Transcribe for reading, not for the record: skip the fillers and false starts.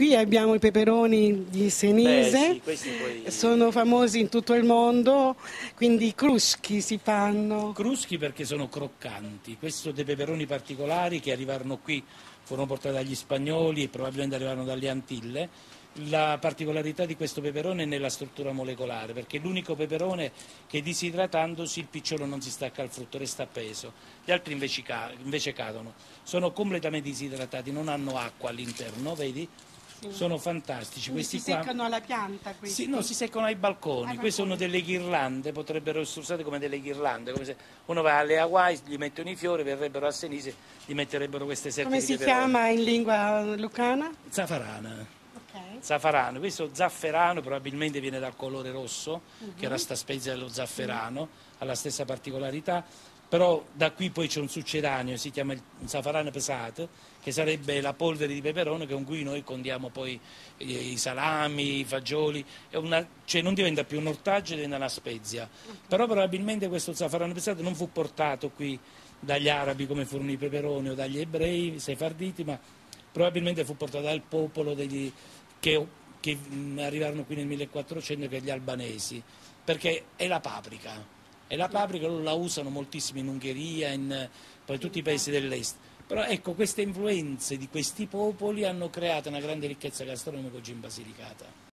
Qui abbiamo i peperoni di Senise, sì, questi poi... sono famosi in tutto il mondo, quindi i cruschi si fanno. Cruschi perché sono croccanti, questi sono dei peperoni particolari che arrivarono qui, furono portati dagli spagnoli e probabilmente arrivarono dalle Antille. La particolarità di questo peperone è nella struttura molecolare, perché è l'unico peperone che disidratandosi il picciolo non si stacca al frutto, resta appeso, gli altri invece cadono, sono completamente disidratati, non hanno acqua all'interno, vedi? Sono fantastici. Quindi Questi si qua seccano alla pianta questi? sì, no, si seccano ai balconi. Ai Queste sono balconi. delle ghirlande, potrebbero essere usate come delle ghirlande, come se uno va alle Hawaii, gli mettono i fiori, verrebbero a Senise, gli metterebbero queste sette Come di si peperoni. chiama in lingua lucana? Zafarana. Ok. Zafferano, questo zafferano probabilmente viene dal colore rosso, che era sta spezia dello zafferano, ha la stessa particolarità, però da qui poi c'è un succedaneo, si chiama il zafferano pesato, che sarebbe la polvere di peperone con cui noi condiamo poi i salami, i fagioli, cioè non diventa più un ortaggio, diventa una spezia. Però probabilmente questo zafferano pesato non fu portato qui dagli arabi come furono i peperoni o dagli ebrei, sefarditi, ma probabilmente fu portato dal popolo che arrivarono qui nel 1400, che è gli albanesi, perché è la paprika. E la paprika loro la usano moltissimo in Ungheria, in poi tutti i paesi dell'est. Però ecco, queste influenze di questi popoli hanno creato una grande ricchezza gastronomica oggi in Basilicata.